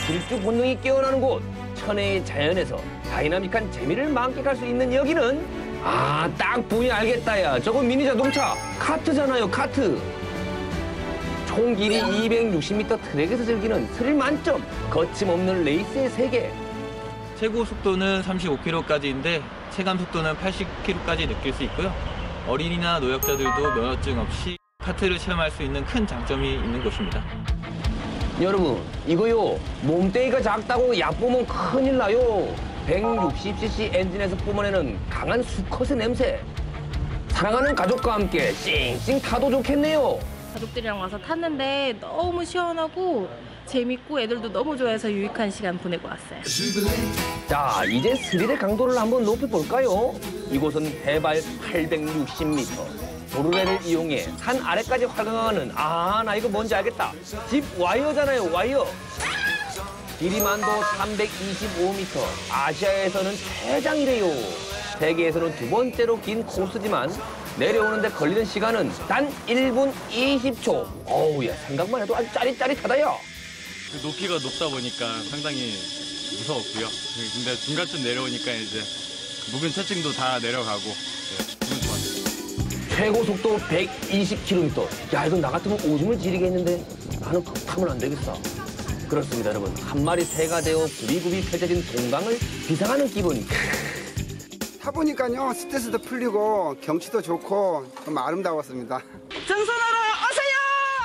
질주 본능이 깨어나는 곳, 천혜의 자연에서 다이나믹한 재미를 만끽할 수 있는 여기는 딱 보니 알겠다, 야. 저거 미니 자동차 카트잖아요, 카트. 총 길이 260m 트랙에서 즐기는 스릴 만점, 거침없는 레이스의 세계. 최고 속도는 35km까지인데 체감 속도는 80km까지 느낄 수 있고요. 어린이나 노약자들도 면허증 없이 카트를 체험할 수 있는 큰 장점이 있는 곳입니다. 여러분, 이거요, 몸뚱이가 작다고 얕보면 큰일 나요. 160cc 엔진에서 뿜어내는 강한 수컷의 냄새. 사랑하는 가족과 함께 싱싱 타도 좋겠네요. 가족들이랑 와서 탔는데 너무 시원하고 재밌고 애들도 너무 좋아해서 유익한 시간 보내고 왔어요. 자, 이제 스릴의 강도를 한번 높여볼까요? 이곳은 해발 860m. 도르래를 이용해 산 아래까지 활강하는, 나 이거 뭔지 알겠다. 집 와이어잖아요, 와이어. 길이만도 325m. 아시아에서는 최장이래요. 세계에서는 두 번째로 긴 코스지만 내려오는데 걸리는 시간은 단 1분 20초. 어우, 야, 생각만 해도 아주 짜릿짜릿하다요. 높이가 높다 보니까 상당히 무서웠고요. 근데 중간쯤 내려오니까 이제 묵은 체증도 다 내려가고 기분 좋았어요. 최고 속도 120km. 야, 이건 나 같으면 오줌을 지리겠는데 나는 그거 타면 안 되겠어. 그렇습니다, 여러분. 한 마리 새가 되어 굽이굽이 펼쳐진 동강을 비상하는 기분. 타보니까요, 스트레스도 풀리고 경치도 좋고 좀 아름다웠습니다. 정선하러 오세요!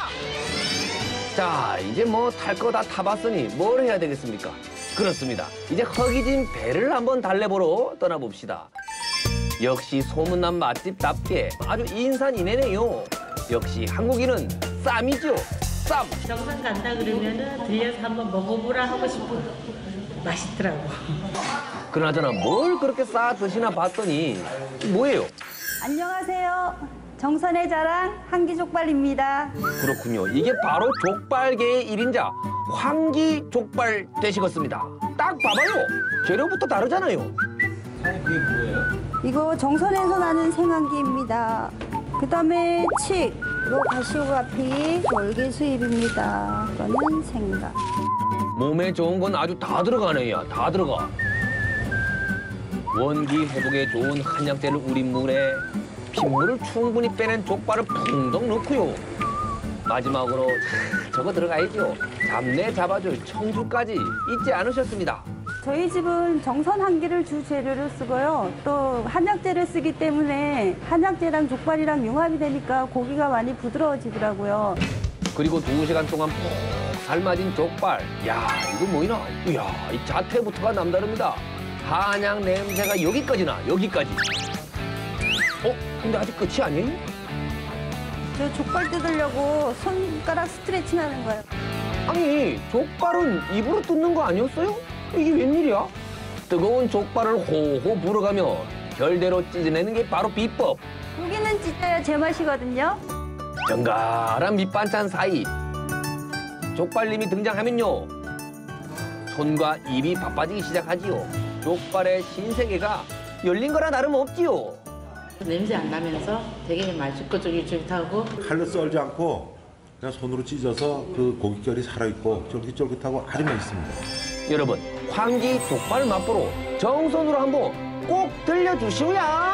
자, 이제 뭐 탈 거 다 타봤으니 뭘 해야 되겠습니까? 그렇습니다. 이제 허기진 배를 한번 달래보러 떠나봅시다. 역시 소문난 맛집답게 아주 인산인해네요. 역시 한국인은 쌈이죠. 쌈. 정선 간다 그러면은 들려서 한번 먹어보라 하고 싶고 맛있더라고. 그나저나 뭘 그렇게 싸 드시나 봤더니 뭐예요? 안녕하세요. 정선의 자랑 한기족발입니다. 그렇군요. 이게 바로 족발계의 1인자 황기족발 되시겠습니다. 딱 봐봐요. 재료부터 다르잖아요. 그게 뭐예요? 이거 정선에서 나는 생황기입니다. 그다음에 칡, 이거 가시오가피, 월계수잎입니다. 이거는 생강. 몸에 좋은 건 아주 다 들어가네요. 다 들어가. 원기 회복에 좋은 한약재를 우린 물에 핏물을 충분히 빼낸 족발을 풍덩 넣고요. 마지막으로 저거 들어가야죠. 잡내 잡아줄 청주까지 잊지 않으셨습니다. 저희 집은 정선 한기를 주 재료로 쓰고요. 또 한약재를 쓰기 때문에 한약재랑 족발이랑 융합이 되니까 고기가 많이 부드러워지더라고요. 그리고 2시간 동안 푹 삶아진 족발. 야, 이거 뭐이나? 이야, 이 자태부터가 남다릅니다. 한약 냄새가 여기까지나, 여기까지. 근데 아직 끝이 아니에요? 저 족발 뜯으려고 손가락 스트레칭 하는 거예요. 아니, 족발은 입으로 뜯는 거 아니었어요? 이게 웬일이야? 뜨거운 족발을 호호 불어가며 결대로 찢어내는 게 바로 비법. 고기는 찢어야 제맛이거든요. 정갈한 밑반찬 사이 족발님이 등장하면요, 손과 입이 바빠지기 시작하지요. 족발의 신세계가 열린 거라 나름 없지요. 냄새 안 나면서 되게 맛있고 쫄깃쫄깃하고 칼로 썰지 않고 그냥 손으로 찢어서 그 고깃결이 살아있고 쫄깃쫄깃하고 아주 맛있습니다. 여러분, 황기 족발 맛보러 정선으로 한번 꼭 들려주시오야.